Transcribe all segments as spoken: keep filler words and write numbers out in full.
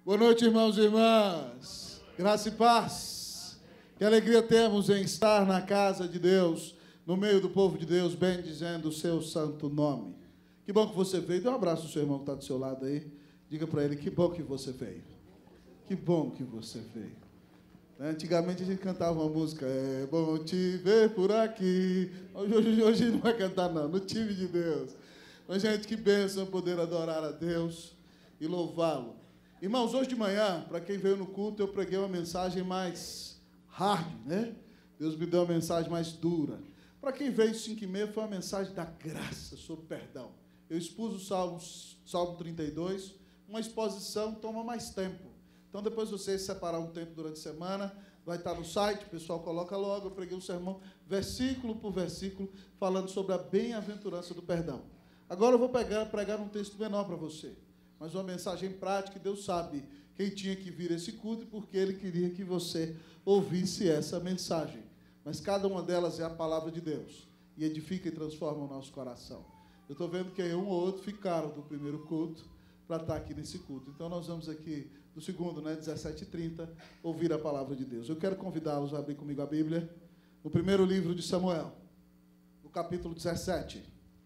Boa noite, irmãos e irmãs. Graça e paz. Que alegria temos em estar na casa de Deus, no meio do povo de Deus, bendizendo o seu santo nome. Que bom que você veio. Dê um abraço ao seu irmão que está do seu lado aí. Diga para ele, que bom que você veio. Que bom que você veio. Antigamente a gente cantava uma música, é bom te ver por aqui. Hoje, hoje, hoje não vai cantar não, no time de Deus. Mas, gente, que bênção poder adorar a Deus e louvá-lo. Irmãos, hoje de manhã, para quem veio no culto, eu preguei uma mensagem mais hard, né? Deus me deu uma mensagem mais dura. Para quem veio cinco e meia, foi uma mensagem da graça sobre perdão. Eu expus o Salmo, Salmo trinta e dois, uma exposição toma mais tempo. Então, depois de vocês separar um tempo durante a semana, vai estar no site, o pessoal coloca logo, eu preguei um sermão, versículo por versículo, falando sobre a bem-aventurança do perdão. Agora eu vou pegar, pregar um texto menor para você, mas uma mensagem prática, e Deus sabe quem tinha que vir esse culto, porque Ele queria que você ouvisse essa mensagem. Mas cada uma delas é a palavra de Deus, e edifica e transforma o nosso coração. Eu estou vendo que um ou outro ficaram do primeiro culto para estar aqui nesse culto. Então, nós vamos aqui, do segundo, né, dezessete e trinta, ouvir a palavra de Deus. Eu quero convidá-los a abrir comigo a Bíblia, no primeiro livro de Samuel, no capítulo dezessete.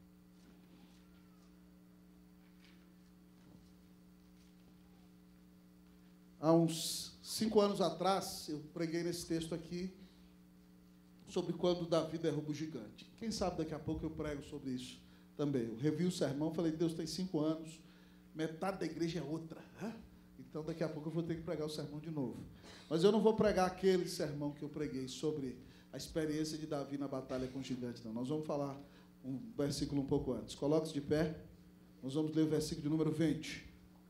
Há uns cinco anos atrás, eu preguei nesse texto aqui, sobre quando Davi derruba o gigante. Quem sabe daqui a pouco eu prego sobre isso também. Eu revi o sermão, falei, Deus tem cinco anos, metade da igreja é outra. Né? Então, daqui a pouco eu vou ter que pregar o sermão de novo. Mas eu não vou pregar aquele sermão que eu preguei sobre a experiência de Davi na batalha com o gigante, não. Nós vamos falar um versículo um pouco antes. Coloque-se de pé. Nós vamos ler o versículo de número vinte.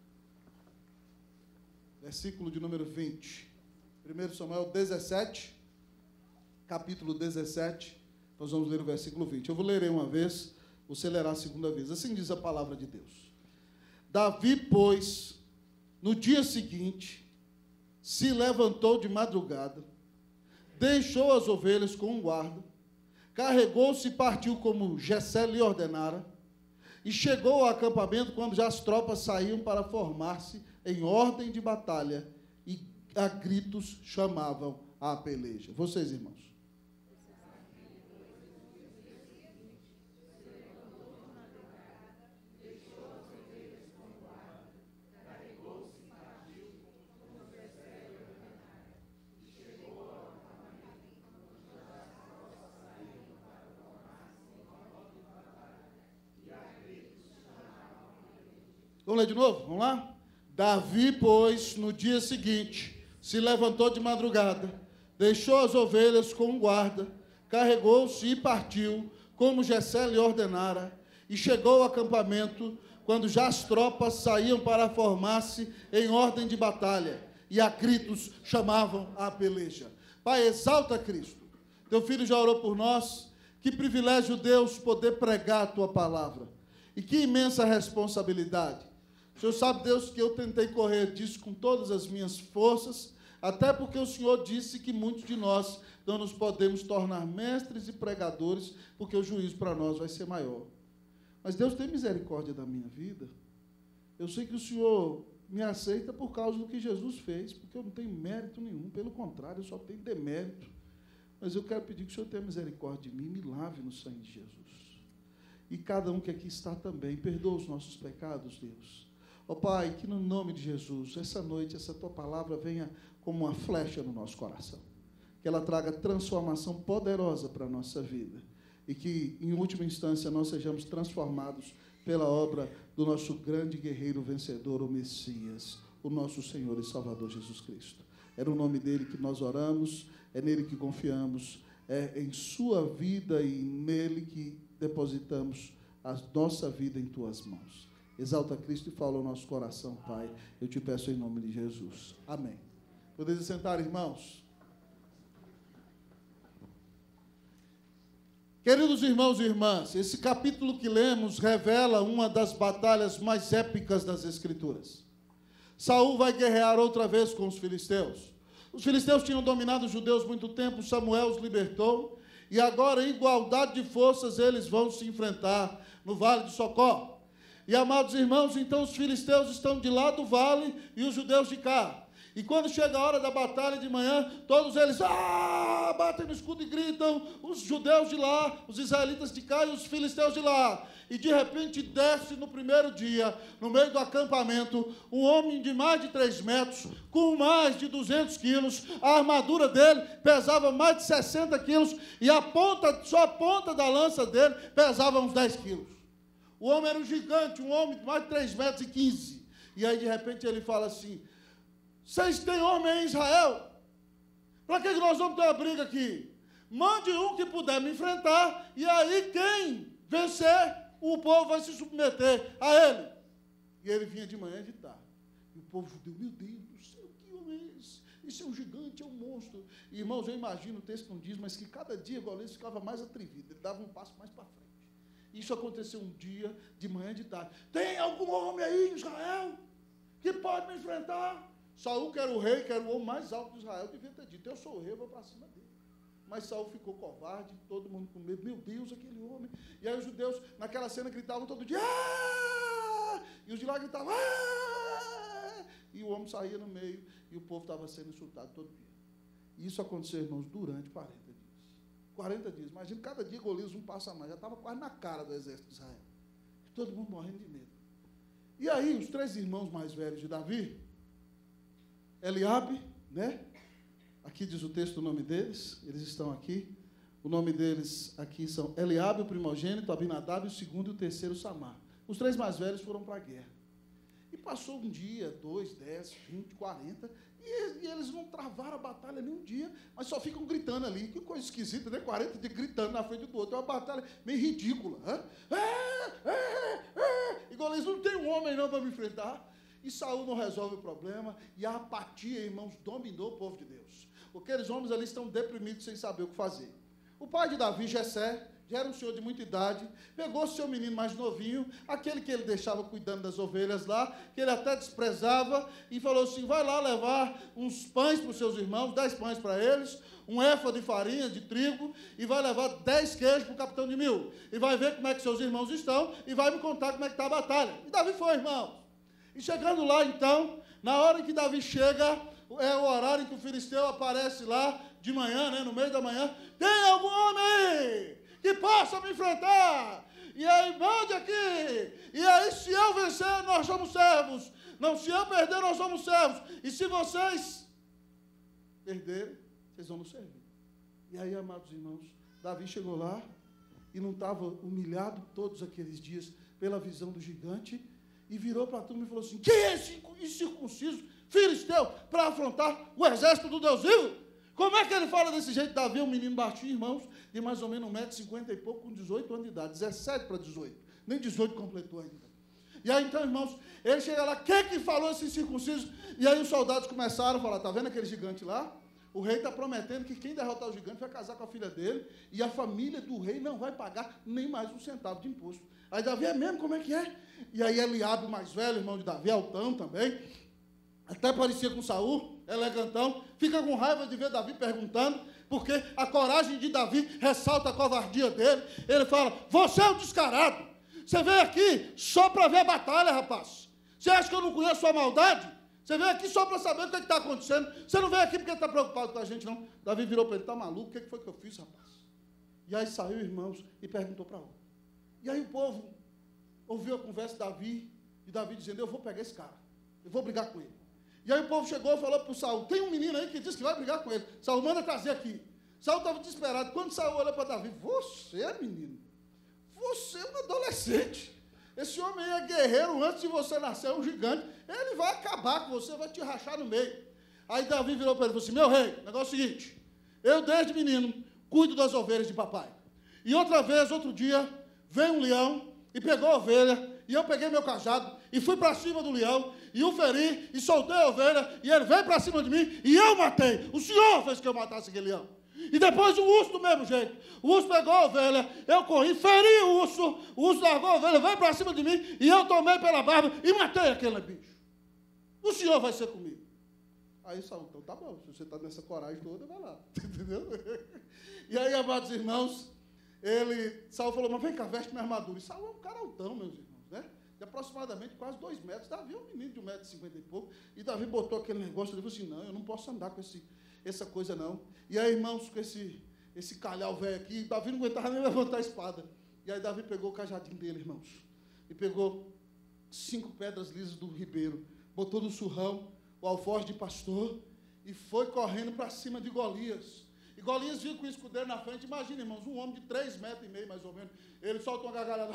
Versículo de número vinte. primeiro Samuel dezessete, capítulo dezessete. Nós vamos ler o versículo vinte. Eu vou ler uma vez, você lerá a segunda vez. Assim diz a palavra de Deus. Davi, pois, no dia seguinte, se levantou de madrugada, deixou as ovelhas com um guarda, carregou-se e partiu como Jessé lhe ordenara, e chegou ao acampamento quando já as tropas saíam para formar-se em ordem de batalha, e a gritos chamavam à peleja. Vocês, irmãos. Vamos ler de novo? Vamos lá? Davi, pois, no dia seguinte, se levantou de madrugada, deixou as ovelhas com um guarda, carregou-se e partiu, como Jessé lhe ordenara, e chegou ao acampamento, quando já as tropas saíam para formar-se em ordem de batalha, e a gritos chamavam à peleja. Pai, exalta Cristo. Teu filho já orou por nós. Que privilégio, Deus, poder pregar a tua palavra. E que imensa responsabilidade. O Senhor sabe, Deus, que eu tentei correr disso com todas as minhas forças, até porque o Senhor disse que muitos de nós não nos podemos tornar mestres e pregadores, porque o juízo para nós vai ser maior. Mas Deus tem misericórdia da minha vida. Eu sei que o Senhor me aceita por causa do que Jesus fez, porque eu não tenho mérito nenhum, pelo contrário, eu só tenho demérito. Mas eu quero pedir que o Senhor tenha misericórdia de mim, me lave no sangue de Jesus. E cada um que aqui está também, perdoa os nossos pecados, Deus. Ó oh, Pai, que no nome de Jesus, essa noite, essa Tua palavra venha como uma flecha no nosso coração. Que ela traga transformação poderosa para a nossa vida. E que, em última instância, nós sejamos transformados pela obra do nosso grande guerreiro vencedor, o Messias, o nosso Senhor e Salvador Jesus Cristo. É no nome dele que nós oramos, é nele que confiamos, é em sua vida e nele que depositamos a nossa vida em Tuas mãos. Exalta Cristo e fala ao nosso coração, Pai. Eu te peço em nome de Jesus. Amém. Podeis sentar, irmãos. Queridos irmãos e irmãs, esse capítulo que lemos revela uma das batalhas mais épicas das Escrituras. Saul vai guerrear outra vez com os filisteus. Os filisteus tinham dominado os judeus muito tempo, Samuel os libertou, e agora, em igualdade de forças, eles vão se enfrentar no Vale de Socó. E, amados irmãos, então os filisteus estão de lá do vale e os judeus de cá. E quando chega a hora da batalha de manhã, todos eles ah, batem no escudo e gritam, os judeus de lá, os israelitas de cá e os filisteus de lá. E de repente desce no primeiro dia, no meio do acampamento, um homem de mais de três metros, com mais de duzentos quilos, a armadura dele pesava mais de sessenta quilos, e a ponta, só a ponta da lança dele pesava uns dez quilos. O homem era um gigante, um homem de mais de três metros e quinze. E aí de repente ele fala assim, vocês têm homem em Israel? Para que nós vamos ter uma briga aqui? Mande um que puder me enfrentar, e aí quem vencer, o povo vai se submeter a ele. E ele vinha de manhã e de tarde. E o povo judeu, meu Deus do céu, que homem é esse? Isso é um gigante, é um monstro. E, irmãos, eu imagino, o texto não diz, mas que cada dia Golias ficava mais atrevido, ele dava um passo mais para frente. Isso aconteceu um dia, de manhã e de tarde. Tem algum homem aí em Israel que pode me enfrentar? Saul, que era o rei, que era o homem mais alto de Israel, devia ter dito, eu sou o rei, eu vou para cima dele. Mas Saul ficou covarde, todo mundo com medo, meu Deus, aquele homem. E aí os judeus, naquela cena, gritavam todo dia, ah! E os de lá gritavam, ah! E o homem saía no meio, e o povo estava sendo insultado todo dia. E isso aconteceu, irmãos, durante quarenta dias. quarenta dias, imagina, cada dia Golias um passo a mais, já estava quase na cara do exército de Israel. E todo mundo morrendo de medo. E aí, os três irmãos mais velhos de Davi, Eliabe, né? Aqui diz o texto o nome deles, eles estão aqui. O nome deles aqui são Eliabe, o primogênito, Abinadab, o segundo e o terceiro, Samar. Os três mais velhos foram para a guerra. E passou um dia, dois, dez, vinte, quarenta, e, e eles não travaram a batalha nem um dia, mas só ficam gritando ali. Que coisa esquisita, né? quarenta dias gritando na frente do outro. É uma batalha meio ridícula. É, é, é. E Golias, não tem um homem não para me enfrentar. E Saul não resolve o problema, e a apatia, irmãos, dominou o povo de Deus. Porque aqueles homens ali estão deprimidos sem saber o que fazer. O pai de Davi, Jessé, já era um senhor de muita idade, pegou seu menino mais novinho, aquele que ele deixava cuidando das ovelhas lá, que ele até desprezava, e falou assim, vai lá levar uns pães para os seus irmãos, dez pães para eles, um éfa de farinha, de trigo, e vai levar dez queijos para o capitão de mil, e vai ver como é que seus irmãos estão, e vai me contar como é que está a batalha. E Davi foi, irmão. E chegando lá, então, na hora em que Davi chega, é o horário em que o filisteu aparece lá, de manhã, né, no meio da manhã, tem algum homem que possa me enfrentar? E aí, mande aqui. E aí, se eu vencer, nós somos servos. Não, se eu perder, nós somos servos. E se vocês perderem, vocês vão nos servir. E aí, amados irmãos, Davi chegou lá e não estava humilhado todos aqueles dias pela visão do gigante, e virou para a turma e falou assim, quem é esse incircunciso filisteu para afrontar o exército do Deus vivo? Como é que ele fala desse jeito? Davi é um menino baixinho, irmãos, de mais ou menos um metro e cinquenta e pouco, com dezoito anos de idade, dezessete para dezoito, nem dezoito completou ainda. E aí, então, irmãos, ele chega lá, quem que falou esse incircunciso? E aí os soldados começaram a falar, está vendo aquele gigante lá? O rei está prometendo que quem derrotar o gigante vai casar com a filha dele, e a família do rei não vai pagar nem mais um centavo de imposto. Aí Davi, é mesmo? Como é que é? E aí Eliabe, o mais velho, irmão de Davi, altão também, até parecia com Saul, elegantão, fica com raiva de ver Davi perguntando, porque a coragem de Davi ressalta a covardia dele. Ele fala, você é um descarado, você veio aqui só para ver a batalha, rapaz. Você acha que eu não conheço sua maldade? Você veio aqui só para saber o que está acontecendo. Você não veio aqui porque está preocupado com a gente, não. Davi virou para ele, está maluco? O que foi que eu fiz, rapaz? E aí saiu, irmãos, e perguntou para outro. E aí o povo ouviu a conversa de Davi, e Davi dizendo, eu vou pegar esse cara, eu vou brigar com ele. E aí o povo chegou e falou para o Saul, tem um menino aí que diz que vai brigar com ele. Saul, manda trazer aqui. Saul estava desesperado. Quando Saul olhou para Davi, você, menino, você é um adolescente. Esse homem aí é guerreiro, antes de você nascer, é um gigante. Ele vai acabar com você, vai te rachar no meio. Aí Davi virou para ele e falou assim, meu rei, o negócio é o seguinte, eu desde menino cuido das ovelhas de papai. E outra vez, outro dia, veio um leão e pegou a ovelha, e eu peguei meu cajado e fui para cima do leão, e o feri, e soltei a ovelha, e ele veio para cima de mim, e eu matei. O senhor fez que eu matasse aquele leão. E depois o urso do mesmo jeito. O urso pegou a ovelha, eu corri, feri o urso, o urso largou a ovelha, veio para cima de mim, e eu tomei pela barba e matei aquele bicho. O senhor vai ser comigo. Aí Saul, então tá bom, se você está nessa coragem toda, vai lá. Entendeu? E aí, amados irmãos, ele, Saul falou, mas vem cá, veste minha armadura. E Saul é um cara altão, meus irmãos, né? de aproximadamente quase dois metros. Davi é um menino de um metro e cinquenta e pouco, e Davi botou aquele negócio, ele falou assim, não, eu não posso andar com esse, essa coisa não. E aí, irmãos, com esse, esse calhau velho aqui, Davi não aguentava nem levantar a espada. E aí Davi pegou o cajadinho dele, irmãos, e pegou cinco pedras lisas do ribeiro, botou no surrão, o alforje de pastor, e foi correndo para cima de Golias. E Golias viu com o escudeiro na frente. Imagina, irmãos, um homem de três metros e meio, mais ou menos. Ele solta uma gargalhada.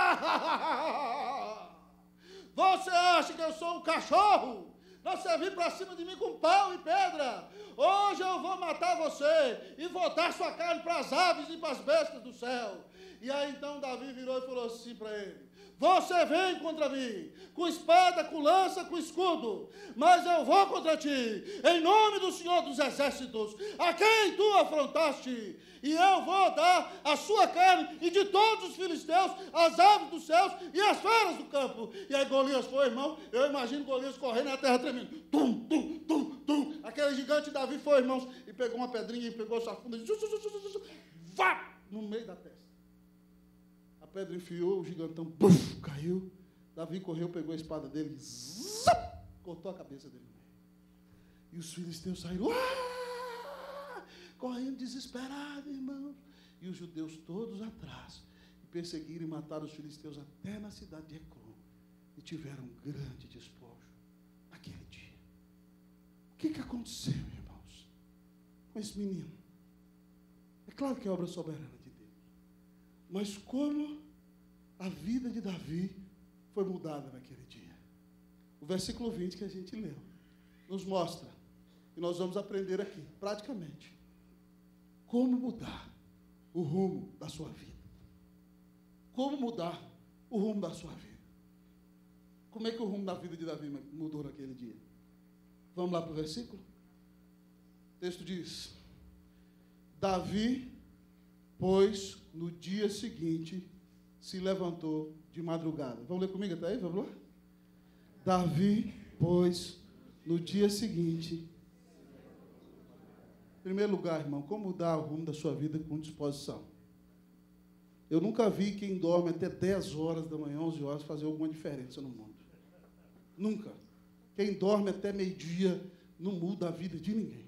Você acha que eu sou um cachorro? Você vir para cima de mim com pau e pedra. Hoje eu vou matar você e vou dar sua carne para as aves e para as bestas do céu. E aí então Davi virou e falou assim para ele, você vem contra mim, com espada, com lança, com escudo, mas eu vou contra ti, em nome do Senhor dos Exércitos, a quem tu afrontaste, e eu vou dar a sua carne e de todos os filisteus, as aves dos céus e as feras do campo. E aí Golias foi, irmão, eu imagino Golias correndo na terra tremendo, tum, tum, tum, tum. Aquele gigante Davi foi, irmãos, e pegou uma pedrinha e pegou sua funda e vá, no meio da testa. A pedra enfiou, o gigantão buf, caiu. Davi correu, pegou a espada dele, zap, cortou a cabeça dele. E os filisteus saíram, ah, correndo desesperados, irmãos. E os judeus todos atrás, e perseguiram e mataram os filisteus até na cidade de Ecrom. E tiveram um grande despojo naquele dia. O que, que aconteceu, irmãos, com esse menino? É claro que é obra soberana de Deus. Mas como a vida de Davi foi mudada naquele dia. O versículo vinte que a gente leu nos mostra, e nós vamos aprender aqui, praticamente, como mudar o rumo da sua vida. Como mudar o rumo da sua vida. Como é que o rumo da vida de Davi mudou naquele dia? Vamos lá para o versículo? O texto diz, Davi, pois, no dia seguinte, se levantou de madrugada. Vamos ler comigo até aí? Vamos lá? Davi, pois, no dia seguinte... Em primeiro lugar, irmão, como mudar o rumo da sua vida com disposição? Eu nunca vi quem dorme até dez horas da manhã, onze horas, fazer alguma diferença no mundo. Nunca. Quem dorme até meio-dia não muda a vida de ninguém.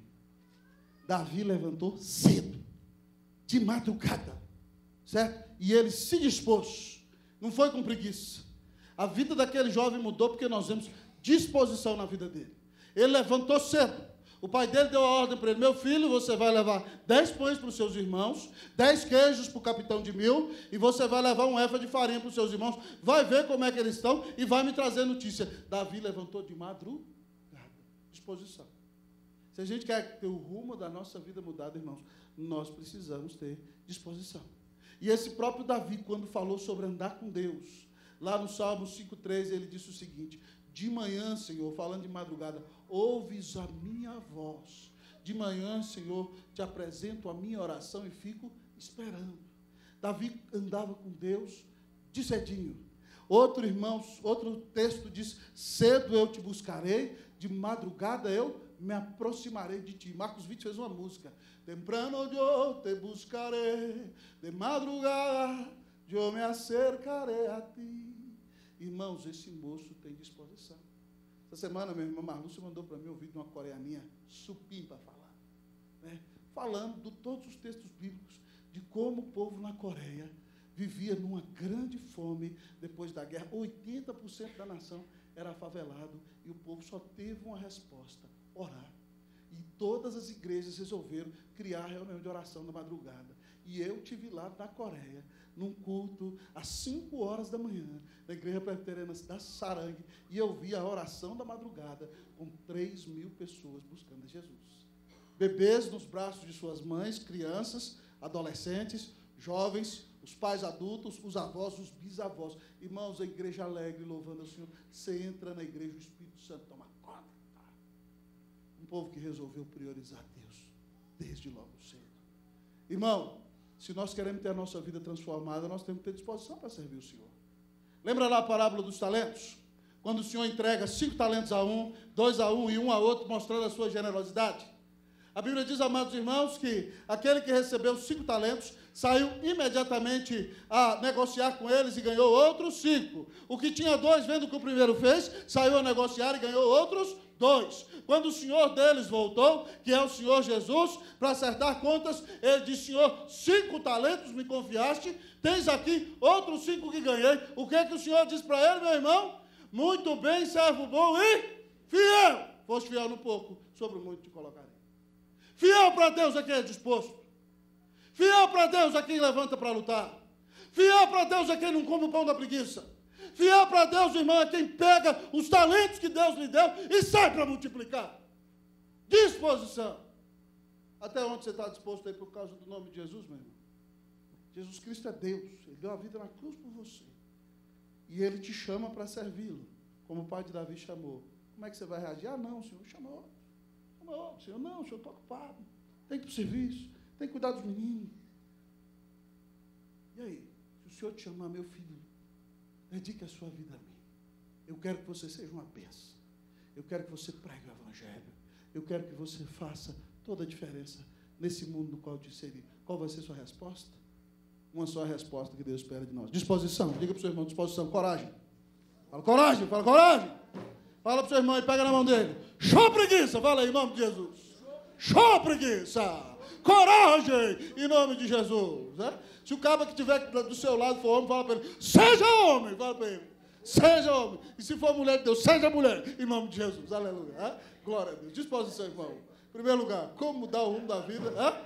Davi levantou cedo, de madrugada, certo? E ele se dispôs, não foi com preguiça. A vida daquele jovem mudou porque nós vemos disposição na vida dele. Ele levantou cedo. O pai dele deu a ordem para ele, meu filho, você vai levar dez pães para os seus irmãos, dez queijos para o capitão de mil, e você vai levar um éfa de farinha para os seus irmãos, vai ver como é que eles estão, e vai me trazer notícia. Davi levantou de madrugada, disposição. Se a gente quer ter o rumo da nossa vida mudado, irmãos, nós precisamos ter disposição. E esse próprio Davi, quando falou sobre andar com Deus, lá no Salmo cinco, três, ele disse o seguinte, de manhã, Senhor, falando de madrugada, ouves a minha voz. De manhã, Senhor, te apresento a minha oração e fico esperando. Davi andava com Deus de cedinho. Outro, irmãos, outro texto diz, cedo eu te buscarei, de madrugada eu me aproximarei de ti. Marcos vinte fez uma música. Temprano eu te buscarei, de madrugada eu me acercarei a ti. Irmãos, esse moço tem disposição. Essa semana, minha irmã Marlúcia mandou para mim um vídeo de uma coreaninha supim para falar. Né? Falando de todos os textos bíblicos, de como o povo na Coreia vivia numa grande fome depois da guerra. oitenta por cento da nação era favelado e o povo só teve uma resposta, orar. E todas as igrejas resolveram criar reunião de oração na madrugada. E eu estive lá na Coreia, num culto, às cinco horas da manhã, na igreja presbiteriana da Sarangue, e eu vi a oração da madrugada, com três mil pessoas buscando Jesus. Bebês nos braços de suas mães, crianças, adolescentes, jovens, os pais adultos, os avós, os bisavós. Irmãos, a igreja alegre, louvando ao Senhor. Você entra na igreja, o Espírito Santo toma conta. Um povo que resolveu priorizar Deus, desde logo cedo. Irmão, se nós queremos ter a nossa vida transformada, nós temos que ter disposição para servir o Senhor. Lembra lá a parábola dos talentos? Quando o Senhor entrega cinco talentos a um, dois a um e um a outro, mostrando a sua generosidade. A Bíblia diz, amados irmãos, que aquele que recebeu cinco talentos saiu imediatamente a negociar com eles e ganhou outros cinco. O que tinha dois, vendo o que o primeiro fez, saiu a negociar e ganhou outros dois. Quando o senhor deles voltou, que é o Senhor Jesus, para acertar contas, ele disse, Senhor, cinco talentos me confiaste, tens aqui outros cinco que ganhei. O que é que o Senhor disse para ele, meu irmão? Muito bem, servo bom e fiel. Foste fiel no pouco, sobre muito te colocarei. Fiel para Deus é quem é disposto. Fiel para Deus é quem levanta para lutar. Fiel para Deus é quem não come o pão da preguiça. Fiel para Deus, irmão, é quem pega os talentos que Deus lhe deu e sai para multiplicar. Disposição. Até onde você está disposto aí por causa do nome de Jesus, meu irmão? Jesus Cristo é Deus. Ele deu a vida na cruz por você. E Ele te chama para servi-lo, como o pai de Davi chamou. Como é que você vai reagir? Ah, não, Senhor, chamou. Chamou, Senhor, não, Senhor, estou ocupado. Tem que ir para o serviço. Tem que cuidar dos meninos. E aí? Se o Senhor te chamar, meu filho, dedique a sua vida a mim. Eu quero que você seja uma bênção. Eu quero que você pregue o Evangelho. Eu quero que você faça toda a diferença nesse mundo no qual eu te inseri. Qual vai ser a sua resposta? Uma só resposta que Deus espera de nós. Disposição. Diga para o seu irmão, disposição, coragem. Fala coragem, fala coragem. Fala para o seu irmão e pega na mão dele. Show preguiça, fala aí, em nome de Jesus. Show preguiça. Coragem, em nome de Jesus. Né? Se o cara que estiver do seu lado for homem, fala para ele, seja homem, fala para ele. Seja homem. E se for mulher de Deus, seja mulher, em nome de Jesus. Aleluia. Né? Glória a Deus. Disposição, irmão. Em primeiro lugar, como mudar o rumo da vida? Né?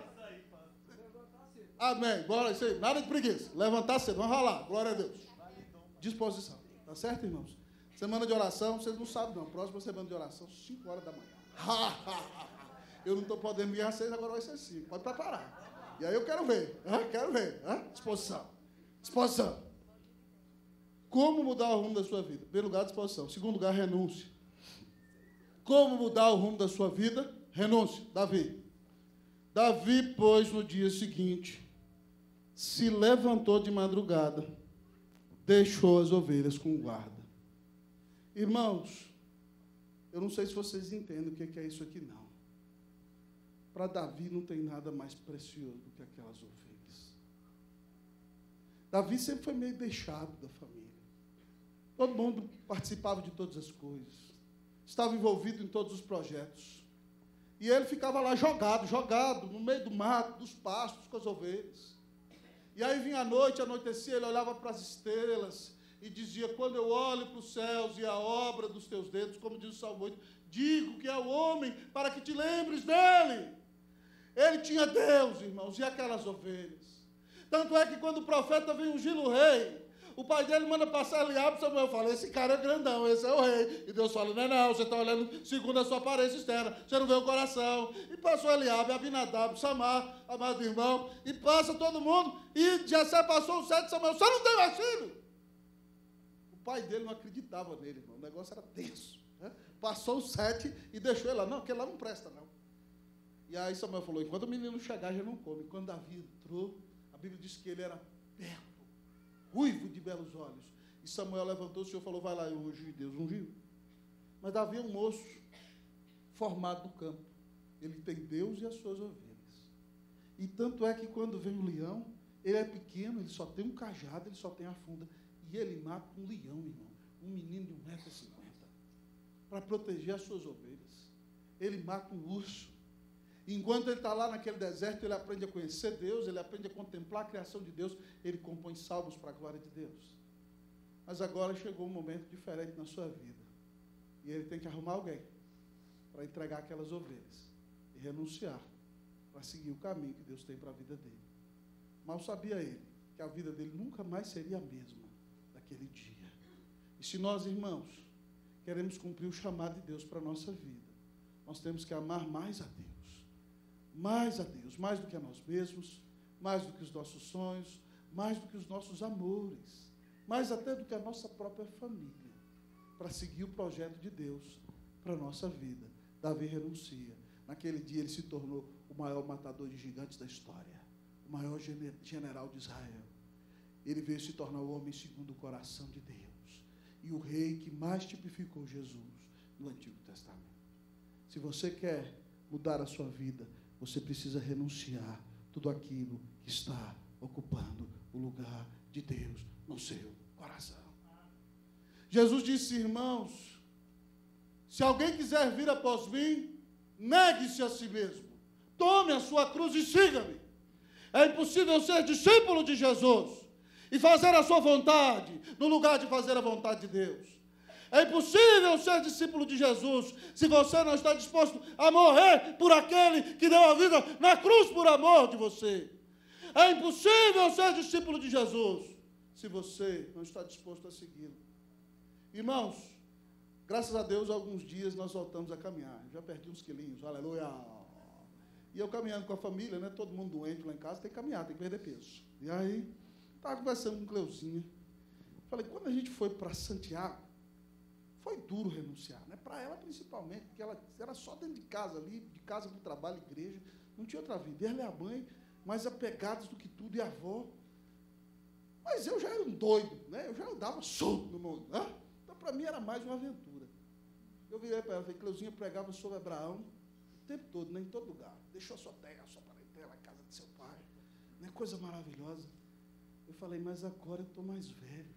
Amém. Glória a Deus. Nada de preguiça. Levantar cedo, vamos ralar. Glória a Deus. Disposição. Tá certo, irmãos? Semana de oração, vocês não sabem não. Próxima semana de oração, cinco horas da manhã. Eu não estou podendo vir às seis, agora vai ser cinco. Pode preparar. E aí eu quero ver. Hein? Quero ver. Hein? Disposição. Disposição. Como mudar o rumo da sua vida? Primeiro lugar, disposição. Segundo lugar, renúncia. Como mudar o rumo da sua vida? Renúncia. Davi. Davi, pois, no dia seguinte, se levantou de madrugada, deixou as ovelhas com guarda. Irmãos, eu não sei se vocês entendem o que é isso aqui, não. Para Davi não tem nada mais precioso do que aquelas ovelhas. Davi sempre foi meio deixado da família. Todo mundo participava de todas as coisas. Estava envolvido em todos os projetos. E ele ficava lá jogado, jogado, no meio do mato, dos pastos, com as ovelhas. E aí vinha a noite, anoitecia, ele olhava para as estrelas e dizia, quando eu olho para os céus e a obra dos teus dedos, como diz o Salmo oito, digo que é o homem para que te lembres dele. Ele tinha Deus, irmãos, e aquelas ovelhas. Tanto é que quando o profeta vem ungir o rei, o pai dele manda passar Eliabe, Samuel fala, esse cara é grandão, esse é o rei. E Deus fala, não é não, você está olhando segundo a sua aparência externa, você não vê o coração. E passou Eliabe, Abinadab, Samar, amado irmão, e passa todo mundo, e Jessé passou o sete, Samuel, você não tem mais filho. O pai dele não acreditava nele, irmão, o negócio era tenso. Né? Passou o sete e deixou ele lá, não, aquele lá não presta não. E aí Samuel falou, enquanto o menino chegar, já não come. Quando Davi entrou, a Bíblia diz que ele era belo, ruivo de belos olhos. E Samuel levantou, o Senhor falou, vai lá, eu ungi, Deus ungiu. Mas Davi é um moço formado no campo. Ele tem Deus e as suas ovelhas. E tanto é que quando vem o leão, ele é pequeno, ele só tem um cajado, ele só tem a funda. E ele mata um leão, irmão. Um menino de um metro e cinquenta. Para proteger as suas ovelhas. Ele mata um urso. Enquanto ele está lá naquele deserto, ele aprende a conhecer Deus, ele aprende a contemplar a criação de Deus, ele compõe salmos para a glória de Deus. Mas agora chegou um momento diferente na sua vida. E ele tem que arrumar alguém para entregar aquelas ovelhas e renunciar para seguir o caminho que Deus tem para a vida dele. Mal sabia ele que a vida dele nunca mais seria a mesma daquele dia. E se nós, irmãos, queremos cumprir o chamado de Deus para a nossa vida, nós temos que amar mais a Deus. Mais a Deus, mais do que a nós mesmos, mais do que os nossos sonhos, mais do que os nossos amores, mais até do que a nossa própria família, para seguir o projeto de Deus para a nossa vida. Davi renuncia. Naquele dia ele se tornou o maior matador de gigantes da história, o maior general de Israel. Ele veio se tornar o homem segundo o coração de Deus e o rei que mais tipificou Jesus no Antigo Testamento. Se você quer mudar a sua vida, você precisa renunciar tudo aquilo que está ocupando o lugar de Deus no seu coração. Jesus disse, irmãos, se alguém quiser vir após mim, negue-se a si mesmo, tome a sua cruz e siga-me. É impossível ser discípulo de Jesus e fazer a sua vontade, no lugar de fazer a vontade de Deus. É impossível ser discípulo de Jesus se você não está disposto a morrer por aquele que deu a vida na cruz por amor de você. É impossível ser discípulo de Jesus se você não está disposto a segui-lo. Irmãos, graças a Deus, alguns dias nós voltamos a caminhar. Já perdi uns quilinhos, aleluia. E eu caminhando com a família, né? Todo mundo doente lá em casa, tem que caminhar, tem que perder peso. E aí, estava conversando com Cleuzinha. Falei, quando a gente foi para Santiago, foi duro renunciar, né? Para ela principalmente, porque ela era só dentro de casa ali, de casa para o trabalho, igreja, não tinha outra vida. Ela e a mãe, mais apegados do que tudo, e a avó. Mas eu já era um doido, né? Eu já andava solto no mundo, né? Então, para mim, era mais uma aventura. Eu virei para ela, falei, Cleuzinha pregava sobre Abraão o tempo todo, né? Em todo lugar. Deixou a sua terra, a sua parentela, a casa de seu pai. Né? Coisa maravilhosa. Eu falei, mas agora eu estou mais velho.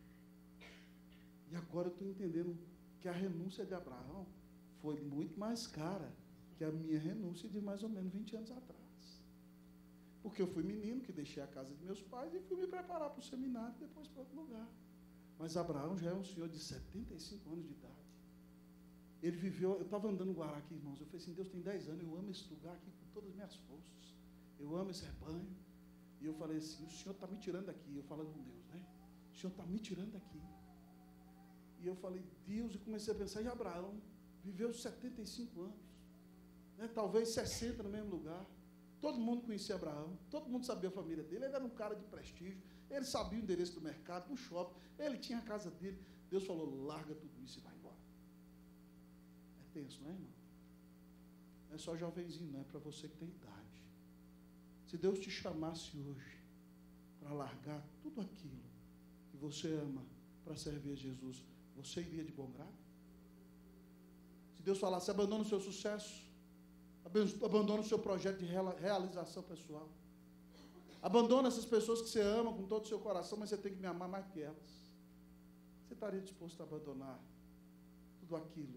E agora eu estou entendendo que a renúncia de Abraão foi muito mais cara que a minha renúncia de mais ou menos vinte anos atrás. Porque eu fui menino que deixei a casa de meus pais e fui me preparar para o seminário e depois para outro lugar. Mas Abraão já é um senhor de setenta e cinco anos de idade. Ele viveu, eu estava andando no Guará aqui, irmãos, eu falei assim, Deus tem dez anos, eu amo esse lugar aqui com todas as minhas forças. Eu amo esse rebanho. E eu falei assim, o Senhor está me tirando daqui. Eu falando com Deus, né? O Senhor está me tirando daqui. E eu falei, Deus, e comecei a pensar, e Abraão viveu setenta e cinco anos, né? Talvez sessenta no mesmo lugar. Todo mundo conhecia Abraão, todo mundo sabia a família dele, ele era um cara de prestígio, ele sabia o endereço do mercado, do shopping, ele tinha a casa dele. Deus falou, larga tudo isso e vai embora. É tenso, não é, irmão? Não é só jovenzinho, não, é para você que tem idade. Se Deus te chamasse hoje para largar tudo aquilo que você ama para servir a Jesus, você iria de bom grado? Se Deus falasse, abandona o seu sucesso, abandona o seu projeto de realização pessoal, abandona essas pessoas que você ama com todo o seu coração, mas você tem que me amar mais que elas, você estaria disposto a abandonar tudo aquilo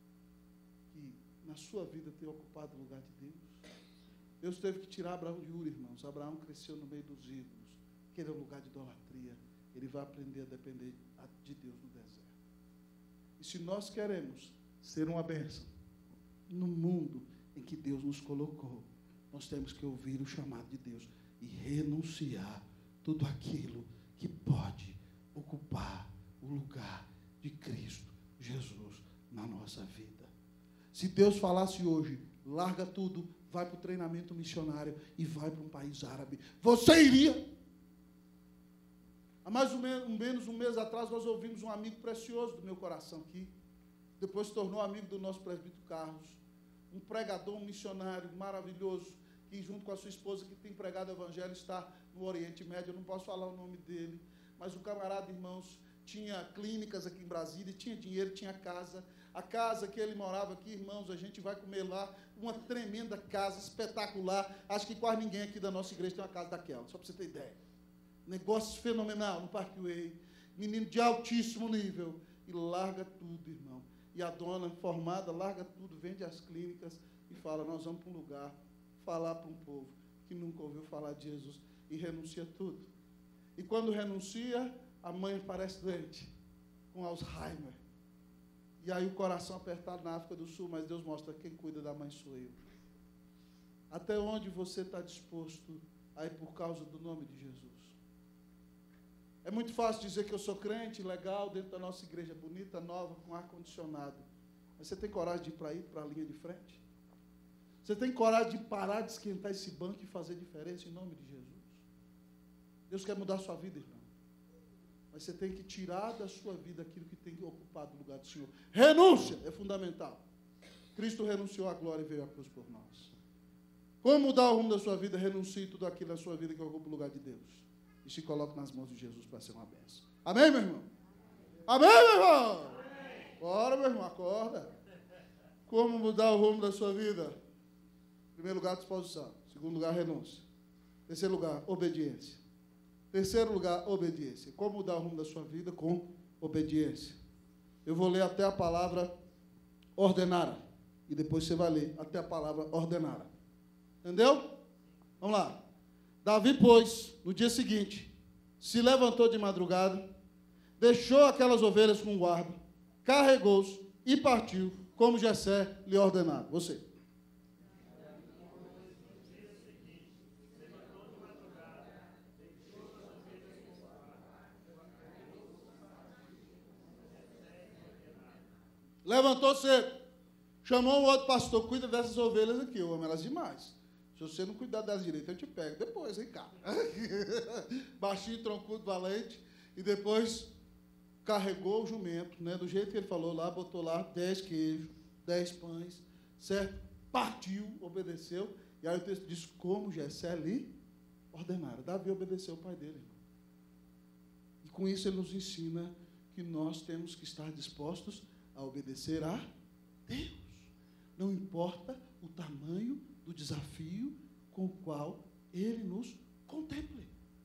que na sua vida tem ocupado o lugar de Deus? Deus teve que tirar Abraão de Ur, irmãos. Abraão cresceu no meio dos ídolos, que ele é um lugar de idolatria. Ele vai aprender a depender de Deus no deserto. E se nós queremos ser uma bênção no mundo em que Deus nos colocou, nós temos que ouvir o chamado de Deus e renunciar tudo aquilo que pode ocupar o lugar de Cristo Jesus na nossa vida. Se Deus falasse hoje, larga tudo, vai para o treinamento missionário e vai para um país árabe, você iria? Há mais ou menos um mês atrás, nós ouvimos um amigo precioso do meu coração aqui, depois se tornou amigo do nosso presbítero Carlos, um pregador, um missionário maravilhoso, que junto com a sua esposa, que tem pregado o evangelho, está no Oriente Médio. Eu não posso falar o nome dele, mas o camarada, irmãos, tinha clínicas aqui em Brasília, tinha dinheiro, tinha casa. A casa que ele morava aqui, irmãos, a gente vai comer lá, uma tremenda casa, espetacular. Acho que quase ninguém aqui da nossa igreja tem uma casa daquela, só para você ter ideia. Negócio fenomenal no Parkway, menino de altíssimo nível, e larga tudo, irmão. E a dona formada larga tudo, vende as clínicas e fala, nós vamos para um lugar, falar para um povo que nunca ouviu falar de Jesus, e renuncia tudo. E quando renuncia, a mãe aparece doente, com Alzheimer. E aí o coração apertado na África do Sul, mas Deus mostra, quem cuida da mãe sou eu. Até onde você está disposto a ir por causa do nome de Jesus? É muito fácil dizer que eu sou crente, legal, dentro da nossa igreja bonita, nova, com ar-condicionado. Mas você tem coragem de ir para ir para a linha de frente? Você tem coragem de parar de esquentar esse banco e fazer diferença em nome de Jesus? Deus quer mudar a sua vida, irmão. Mas você tem que tirar da sua vida aquilo que tem ocupado o lugar do Senhor. Renúncia é fundamental. Cristo renunciou à glória e veio à cruz por nós. Como mudar o rumo da sua vida? Renuncie tudo aquilo na sua vida que ocupa o lugar de Deus. E se coloque nas mãos de Jesus para ser uma bênção. Amém, meu irmão? Amém, meu irmão? Amém. Bora, meu irmão, acorda. Como mudar o rumo da sua vida? Primeiro lugar, disposição. Segundo lugar, renúncia. Terceiro lugar, obediência. Terceiro lugar, obediência. Como mudar o rumo da sua vida? Com obediência. Eu vou ler até a palavra ordenara. E depois você vai ler até a palavra ordenara. Entendeu? Vamos lá. Davi, pois, no dia seguinte, se levantou de madrugada, deixou aquelas ovelhas com guarda, carregou-os e partiu, como Jessé lhe ordenara. Você. Levantou cedo, chamou um outro pastor, cuida dessas ovelhas aqui, eu amo elas demais. Se você não cuidar delas direito, eu te pego depois, hein, cara? Baixinho, troncudo, valente, e depois carregou o jumento, né? Do jeito que ele falou lá, botou lá dez queijos, dez pães, certo? Partiu, obedeceu, e aí o texto diz como Jessé lhe ordenara. Davi obedeceu o pai dele, irmão. E com isso ele nos ensina que nós temos que estar dispostos a obedecer a Deus. Não importa o tamanho do desafio com o qual Ele nos contemple.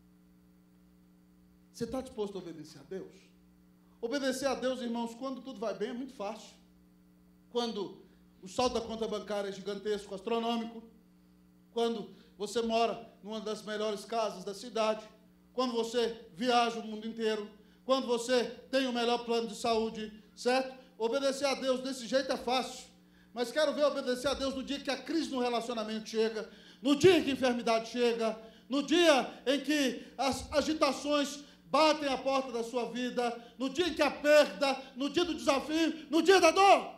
Você está disposto a obedecer a Deus? Obedecer a Deus, irmãos, quando tudo vai bem, é muito fácil. Quando o saldo da conta bancária é gigantesco, astronômico. Quando você mora numa das melhores casas da cidade. Quando você viaja o mundo inteiro. Quando você tem o melhor plano de saúde, certo? Obedecer a Deus desse jeito é fácil. Mas quero ver obedecer a Deus no dia que a crise no relacionamento chega, no dia em que a enfermidade chega, no dia em que as agitações batem a porta da sua vida, no dia em que a perda, no dia do desafio, no dia da dor.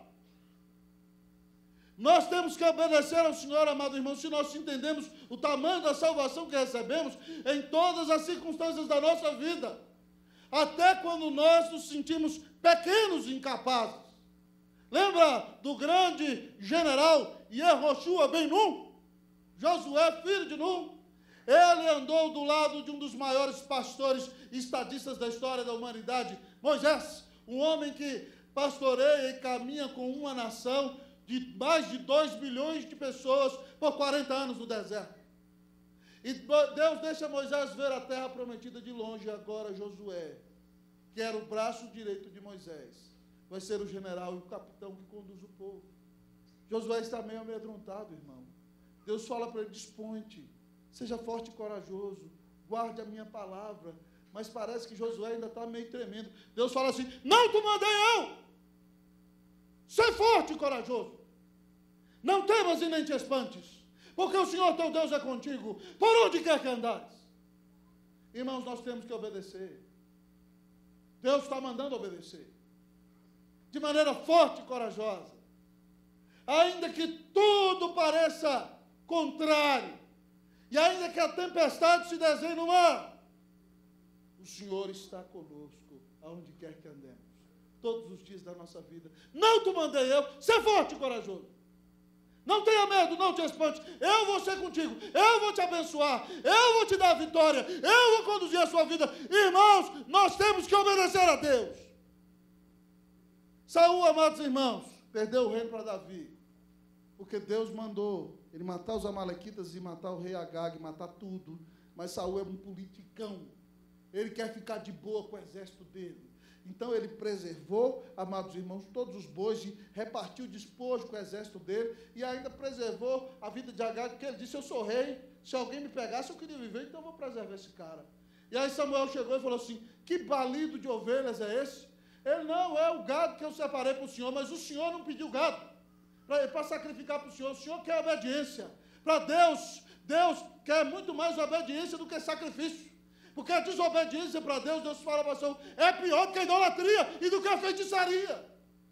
Nós temos que obedecer ao Senhor, amado irmão, se nós entendemos o tamanho da salvação que recebemos em todas as circunstâncias da nossa vida. Até quando nós nos sentimos pequenos e incapazes. Lembra do grande general Yehoshua ben Nun? Josué, filho de Nun. Ele andou do lado de um dos maiores pastores e estadistas da história da humanidade, Moisés, um homem que pastoreia e caminha com uma nação de mais de dois bilhões de pessoas por quarenta anos no deserto. E Deus deixa Moisés ver a terra prometida de longe. Agora Josué, que era o braço direito de Moisés, vai ser o general e o capitão que conduz o povo. Josué está meio amedrontado, irmão. Deus fala para ele, dispõe-te, seja forte e corajoso, guarde a minha palavra. Mas parece que Josué ainda está meio tremendo. Deus fala assim, não te mandei eu! Seja forte e corajoso. Não temas e nem te espantes, porque o Senhor teu Deus é contigo, por onde quer que andares. Irmãos, nós temos que obedecer. Deus está mandando obedecer. De maneira forte e corajosa. Ainda que tudo pareça contrário, e ainda que a tempestade se desenhe no mar, o Senhor está conosco, aonde quer que andemos, todos os dias da nossa vida. Não te mandei eu, seja forte e corajoso. Não tenha medo, não te espante, eu vou ser contigo, eu vou te abençoar, eu vou te dar a vitória, eu vou conduzir a sua vida. Irmãos, nós temos que obedecer a Deus. Saul, amados irmãos, perdeu o reino para Davi, porque Deus mandou ele matar os amalequitas e matar o rei Agag, matar tudo, mas Saul é um politicão, ele quer ficar de boa com o exército dele. Então ele preservou, amados irmãos, todos os bois, e repartiu despojo com o exército dele, e ainda preservou a vida de Agag, porque ele disse, eu sou rei, se alguém me pegasse, eu queria viver, então eu vou preservar esse cara. E aí Samuel chegou e falou assim, que balido de ovelhas é esse? Ele, não, é o gado que eu separei para o Senhor, mas o Senhor não pediu gado para sacrificar para o Senhor, o Senhor quer obediência. Para Deus, Deus quer muito mais obediência do que sacrifício. Porque a desobediência para Deus, Deus fala para o Senhor, é pior do que a idolatria e do que a feitiçaria.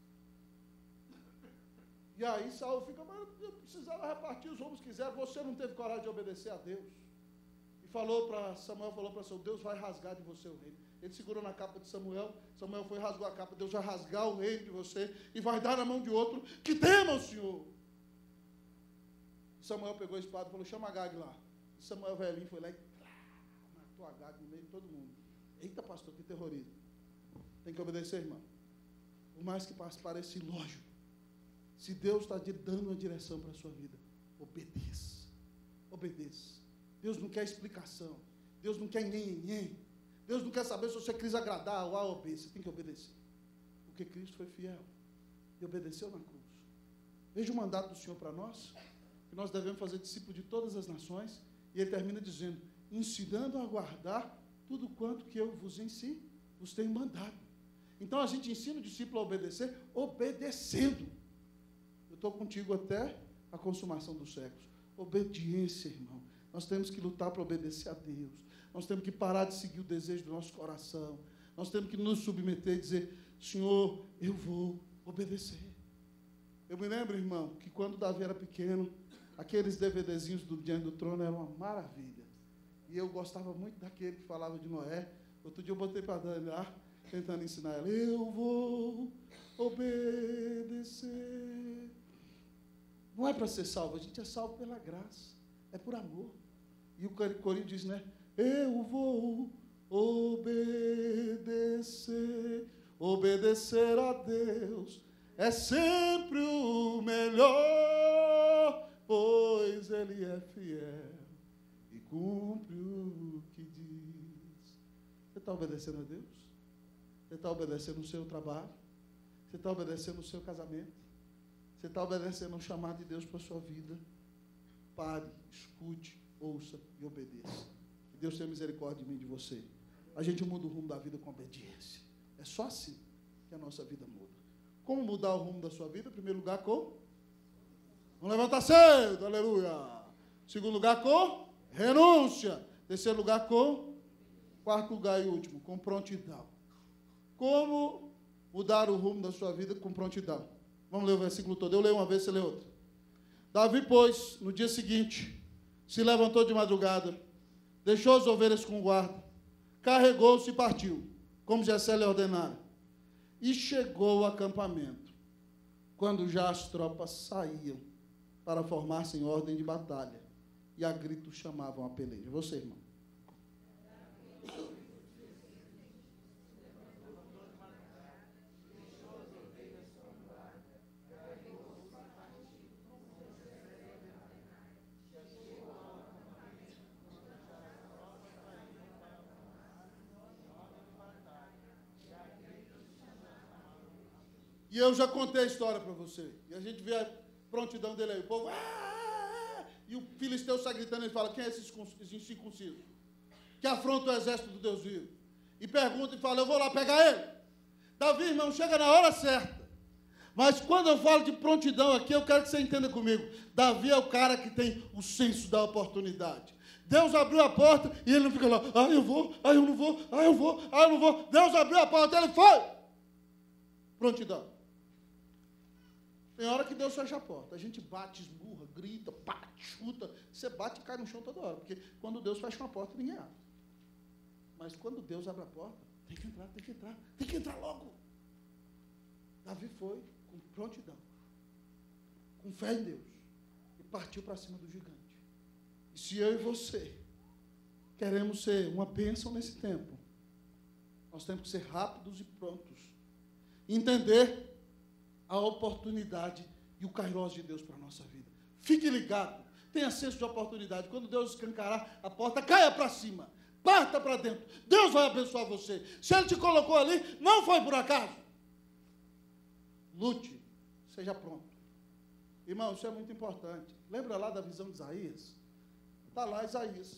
E aí Saul fica, mas eu precisava repartir, os homens quiseram, você não teve coragem de obedecer a Deus. E falou para Samuel, falou para Saul, Deus vai rasgar de você o reino. Ele segurou na capa de Samuel, Samuel foi e rasgou a capa, Deus vai rasgar o reino de você e vai dar na mão de outro que tema o Senhor. Samuel pegou a espada e falou, chama Agag lá. E Samuel velhinho foi lá e matou Agag no meio de todo mundo. Eita, pastor, que terrorismo. Tem que obedecer, irmão. Por mais que pareça ilógico, se Deus está dando uma direção para a sua vida, Obedeça. Obedeça. Deus não quer explicação. Deus não quer nhen. Deus não quer saber se você quis agradar ou A ou B. Você tem que obedecer. Porque Cristo foi fiel e obedeceu na cruz. Veja o mandato do Senhor para nós, que nós devemos fazer discípulo de todas as nações, e ele termina dizendo, ensinando a guardar tudo quanto que eu vos ensino, vos tenho mandado. Então a gente ensina o discípulo a obedecer, obedecendo. Eu estou contigo até a consumação dos séculos. Obediência, irmão. Nós temos que lutar para obedecer a Deus. Nós temos que parar de seguir o desejo do nosso coração. Nós temos que nos submeter e dizer, Senhor, eu vou obedecer. Eu me lembro, irmão, que quando Davi era pequeno, aqueles DVDzinhos do Diante do Trono eram uma maravilha. E eu gostava muito daquele que falava de Noé. Outro dia eu botei para Dani lá, tentando ensinar ela. Eu vou obedecer. Não é para ser salvo, a gente é salvo pela graça. É por amor. E o corinho diz, né? Eu vou obedecer. Obedecer a Deus é sempre o melhor, pois Ele é fiel e cumpre o que diz. Você está obedecendo a Deus? Você está obedecendo o seu trabalho? Você está obedecendo o seu casamento? Você está obedecendo o chamado de Deus para a sua vida? Pare, escute, ouça e obedeça. Que Deus tenha misericórdia de mim e de você. A gente muda o rumo da vida com obediência. É só assim que a nossa vida muda. Como mudar o rumo da sua vida? Em primeiro lugar, com... Vamos levantar cedo, aleluia. Segundo lugar, com renúncia. Terceiro lugar, com... Quarto lugar e último, com prontidão. Como mudar o rumo da sua vida com prontidão? Vamos ler o versículo todo. Eu leio uma vez, você lê outra. Davi, pois, no dia seguinte, se levantou de madrugada, deixou as ovelhas com guarda, carregou-se e partiu, como Jessé lhe ordenara, e chegou ao acampamento, quando já as tropas saíam para formar-se em ordem de batalha, e a grito chamavam a peleja. Você, irmão. E eu já contei a história para você. E a gente vê a prontidão dele aí. O povo... Ah! E o filisteu sai gritando e fala, quem é esse incircunciso? Que afronta o exército do Deus vivo. E pergunta e fala, eu vou lá pegar ele. Davi, irmão, chega na hora certa. Mas quando eu falo de prontidão aqui, eu quero que você entenda comigo. Davi é o cara que tem o senso da oportunidade. Deus abriu a porta e ele não fica lá, ah, eu vou, ah, eu não vou, ah, eu vou, ah, eu não vou. Deus abriu a porta, ele foi. Prontidão. Tem hora que Deus fecha a porta. A gente bate, esmurra, grita, bate, chuta. Você bate e cai no chão toda hora. Porque quando Deus fecha uma porta, ninguém abre. Mas quando Deus abre a porta, tem que entrar, tem que entrar, tem que entrar logo. Davi foi com prontidão, com fé em Deus, e partiu para cima do gigante. E se eu e você queremos ser uma bênção nesse tempo, nós temos que ser rápidos e prontos. Entender a oportunidade e o kairos de Deus para a nossa vida. Fique ligado, tenha senso de oportunidade. Quando Deus escancarar a porta, caia para cima, parta para dentro. Deus vai abençoar você. Se Ele te colocou ali, não foi por acaso. Lute, seja pronto. Irmão, isso é muito importante. Lembra lá da visão de Isaías? Está lá Isaías,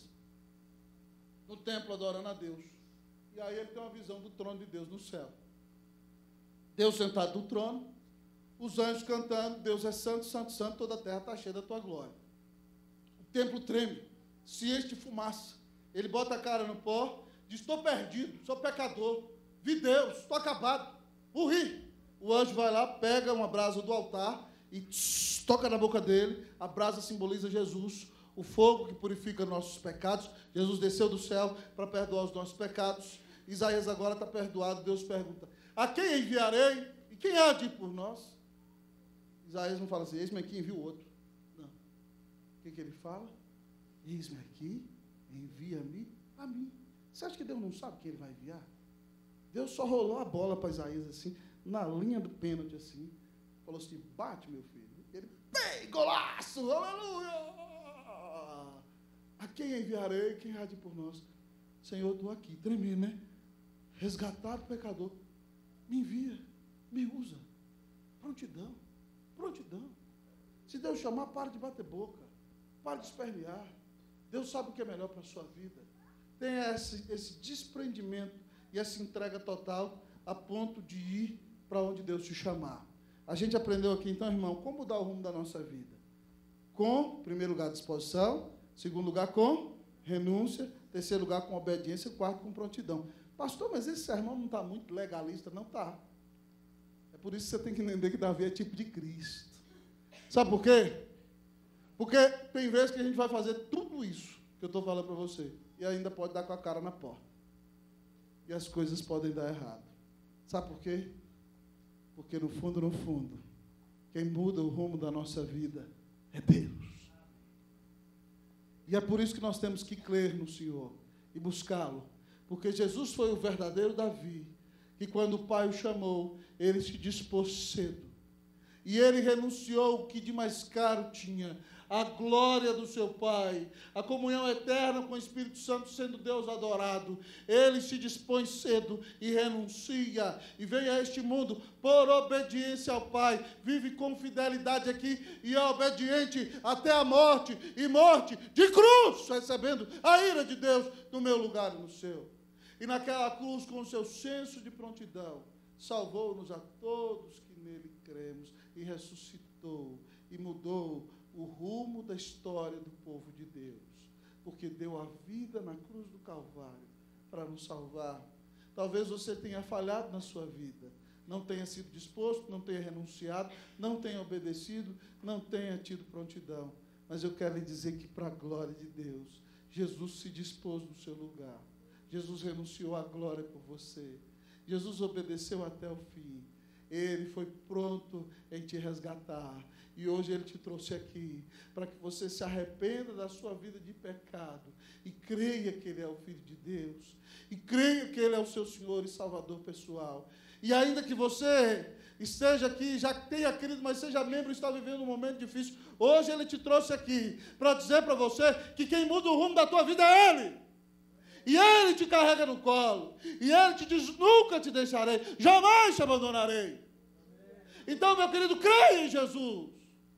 no templo adorando a Deus. E aí ele tem uma visão do trono de Deus no céu. Deus sentado no trono, os anjos cantando, Deus é santo, santo, santo, toda a terra está cheia da tua glória. O templo treme, se enche de fumaça. Ele bota a cara no pó, diz, estou perdido, sou pecador, vi Deus, estou acabado, morri. O anjo vai lá, pega uma brasa do altar e tss, toca na boca dele. A brasa simboliza Jesus, o fogo que purifica nossos pecados. Jesus desceu do céu para perdoar os nossos pecados. Isaías agora está perdoado. Deus pergunta, a quem enviarei? E quem há de ir por nós? Isaías não fala assim, eis-me aqui, envia o outro. Não. O que, que ele fala? Eis-me aqui, envia-me a mim. Você acha que Deus não sabe quem ele vai enviar? Deus só rolou a bola para Isaías assim, na linha do pênalti assim, falou assim, bate, meu filho. Ele Ei, golaço, aleluia! A quem enviarei? Quem há de por nós? Senhor, estou aqui, tremendo, né? Resgatado pecador. Me envia, me usa. Prontidão, prontidão. Se Deus chamar, para de bater boca. Para de espernear. Deus sabe o que é melhor para a sua vida. Tenha esse, esse desprendimento e essa entrega total a ponto de ir para onde Deus te chamar. A gente aprendeu aqui, então, irmão, como mudar o rumo da nossa vida? Com, em primeiro lugar, disposição. Segundo lugar, com renúncia. Terceiro lugar, com obediência. Quarto, com prontidão. Pastor, mas esse sermão não está muito legalista? Não está. É por isso que você tem que entender que Davi é tipo de Cristo. Sabe por quê? Porque tem vezes que a gente vai fazer tudo isso que eu estou falando para você e ainda pode dar com a cara na porta. E as coisas podem dar errado. Sabe por quê? Porque no fundo, no fundo, quem muda o rumo da nossa vida é Deus. E é por isso que nós temos que crer no Senhor e buscá-lo. Porque Jesus foi o verdadeiro Davi, que quando o Pai o chamou, ele se dispôs cedo. E ele renunciou o que de mais caro tinha, a glória do seu Pai, a comunhão eterna com o Espírito Santo, sendo Deus adorado. Ele se dispõe cedo e renuncia, e vem a este mundo por obediência ao Pai, vive com fidelidade aqui, e é obediente até a morte, e morte de cruz, recebendo a ira de Deus no meu lugar e no seu. E naquela cruz, com o seu senso de prontidão, salvou-nos a todos que nele cremos, e ressuscitou, e mudou o rumo da história do povo de Deus, porque deu a vida na cruz do Calvário para nos salvar. Talvez você tenha falhado na sua vida, não tenha sido disposto, não tenha renunciado, não tenha obedecido, não tenha tido prontidão, mas eu quero lhe dizer que, para a glória de Deus, Jesus se dispôs no seu lugar. Jesus renunciou à glória por você. Jesus obedeceu até o fim. Ele foi pronto em te resgatar. E hoje Ele te trouxe aqui para que você se arrependa da sua vida de pecado e creia que Ele é o Filho de Deus. E creia que Ele é o seu Senhor e Salvador pessoal. E ainda que você esteja aqui, já tenha crido, mas seja membro e está vivendo um momento difícil, hoje Ele te trouxe aqui para dizer para você que quem muda o rumo da tua vida é Ele. E Ele te carrega no colo. E Ele te diz, nunca te deixarei, jamais te abandonarei. Então, meu querido, creia em Jesus.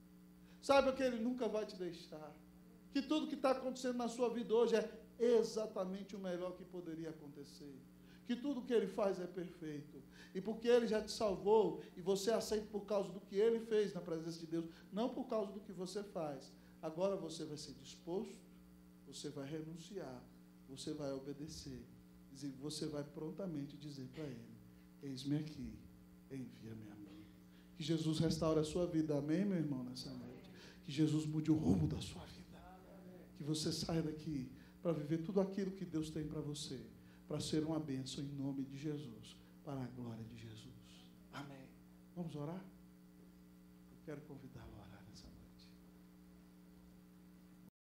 Saiba que Ele nunca vai te deixar. Que tudo que está acontecendo na sua vida hoje é exatamente o melhor que poderia acontecer. Que tudo que Ele faz é perfeito. E porque Ele já te salvou, e você aceita por causa do que Ele fez na presença de Deus, não por causa do que você faz. Agora você vai ser disposto, você vai renunciar, você vai obedecer, você vai prontamente dizer para Ele, eis-me aqui, envia-me a mim. Que Jesus restaure a sua vida, amém, meu irmão, nessa noite? Que Jesus mude o rumo da sua vida. Que você saia daqui para viver tudo aquilo que Deus tem para você, para ser uma bênção em nome de Jesus, para a glória de Jesus. Amém. Vamos orar? Eu quero convidá-lo a orar.